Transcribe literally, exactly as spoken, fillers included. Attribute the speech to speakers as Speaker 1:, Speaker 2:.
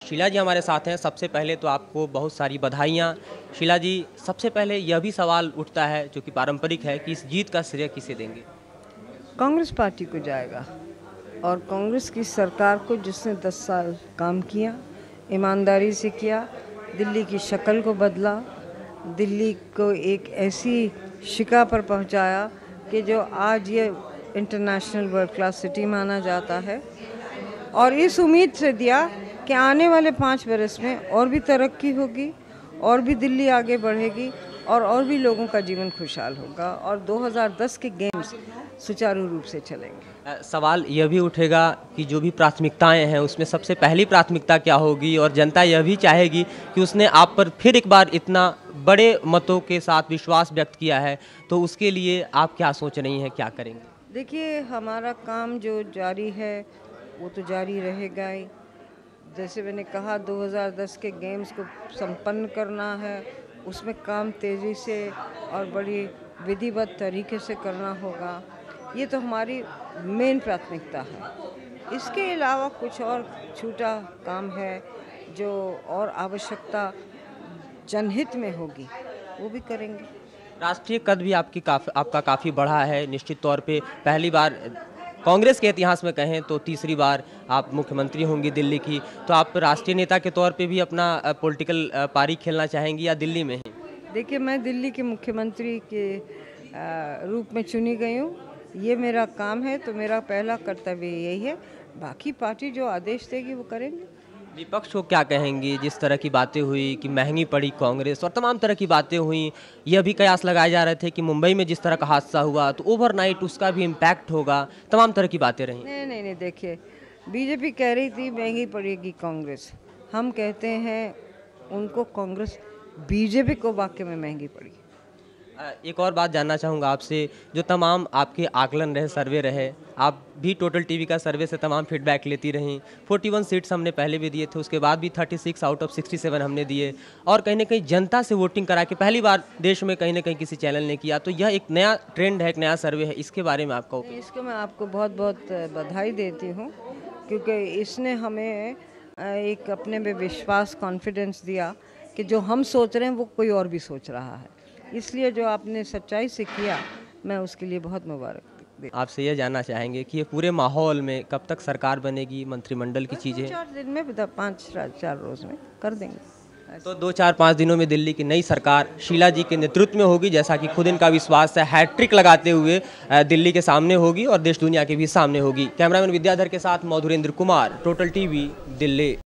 Speaker 1: शीला जी हमारे साथ हैं। सबसे पहले तो आपको बहुत सारी बधाइयाँ। शीला जी, सबसे पहले यह भी सवाल उठता है जो कि पारंपरिक है कि इस जीत का श्रेय किसे देंगे?
Speaker 2: कांग्रेस पार्टी को जाएगा और कांग्रेस की सरकार को, जिसने दस साल काम किया, ईमानदारी से किया, दिल्ली की शक्ल को बदला, दिल्ली को एक ऐसी शिखा पर पहुंचाया कि जो आज ये इंटरनेशनल वर्ल्ड क्लास सिटी माना जाता है, और इस उम्मीद से दिया कि आने वाले पाँच बरस में और भी तरक्की होगी, और भी दिल्ली आगे बढ़ेगी, और और भी लोगों का जीवन खुशहाल होगा, और दो हज़ार दस के गेम्स सुचारू रूप से चलेंगे।
Speaker 1: सवाल यह भी उठेगा कि जो भी प्राथमिकताएं हैं उसमें सबसे पहली प्राथमिकता क्या होगी, और जनता यह भी चाहेगी कि उसने आप पर फिर एक बार इतना बड़े मतों के साथ विश्वास व्यक्त किया है, तो उसके लिए आप क्या सोच रही हैं, क्या करेंगे?
Speaker 2: देखिए, हमारा काम जो जारी है वो तो जारी रहेगा ही। जैसे मैंने कहा, दो हज़ार दस के गेम्स को संपन्न करना है, उसमें काम तेज़ी से और बड़ी विधिवत तरीके से करना होगा। ये तो हमारी मेन प्राथमिकता है। इसके अलावा कुछ और छोटा काम है जो और आवश्यकता जनहित में होगी, वो भी करेंगे।
Speaker 1: राष्ट्रीय कद भी आपकी काफ़ी आपका काफ़ी बढ़ा है। निश्चित तौर पे पहली बार कांग्रेस के इतिहास में कहें तो तीसरी बार आप मुख्यमंत्री होंगी दिल्ली की, तो आप राष्ट्रीय नेता के तौर पे भी अपना पॉलिटिकल पारी खेलना चाहेंगी या दिल्ली में ही?
Speaker 2: देखिए, मैं दिल्ली के मुख्यमंत्री के रूप में चुनी गई हूँ। ये मेरा काम है, तो मेरा पहला कर्तव्य यही है। बाकी पार्टी जो आदेश देगी वो करेंगे।
Speaker 1: विपक्ष को क्या कहेंगी? जिस तरह की बातें हुई कि महंगी पड़ी कांग्रेस और तमाम तरह की बातें हुई, यह भी कयास लगाए जा रहे थे कि मुंबई में जिस तरह का हादसा हुआ तो ओवरनाइट उसका भी इम्पैक्ट होगा, तमाम तरह की बातें रहीं।
Speaker 2: नहीं नहीं नहीं देखिए, बीजेपी कह रही थी महंगी पड़ेगी कांग्रेस। हम कहते हैं उनको कांग्रेस बीजेपी को वाकई में महंगी पड़ी।
Speaker 1: एक और बात जानना चाहूँगा आपसे, जो तमाम आपके आकलन रहे, सर्वे रहे, आप भी टोटल टीवी का सर्वे से तमाम फीडबैक लेती रहीं। इकतालीस सीट्स हमने पहले भी दिए थे, उसके बाद भी छत्तीस आउट ऑफ सड़सठ हमने दिए, और कहीं ना कहीं जनता से वोटिंग करा के पहली बार देश में कहीं ना कहीं किसी चैनल ने किया, तो यह एक नया ट्रेंड है, एक नया सर्वे है। इसके बारे में आपका ओपिनियन?
Speaker 2: इसको मैं आपको बहुत बहुत बधाई देती हूँ, क्योंकि इसने हमें एक अपने में विश्वास, कॉन्फिडेंस दिया कि जो हम सोच रहे हैं वो कोई और भी सोच रहा है। इसलिए जो आपने सच्चाई से किया, मैं उसके लिए बहुत मुबारक देती।
Speaker 1: आपसे यह जानना चाहेंगे कि ये पूरे माहौल में कब तक सरकार बनेगी, मंत्रिमंडल की चीज़ें?
Speaker 2: चार दिन में, पाँच चार रोज में कर देंगे।
Speaker 1: तो दो चार पाँच दिनों में दिल्ली की नई सरकार शीला जी के नेतृत्व में होगी, जैसा कि खुद इनका विश्वास है। हैट्रिक लगाते हुए दिल्ली के सामने होगी और देश दुनिया के भी सामने होगी। कैमरामैन विद्याधर के साथ मधुरेंद्र कुमार, टोटल टीवी, दिल्ली।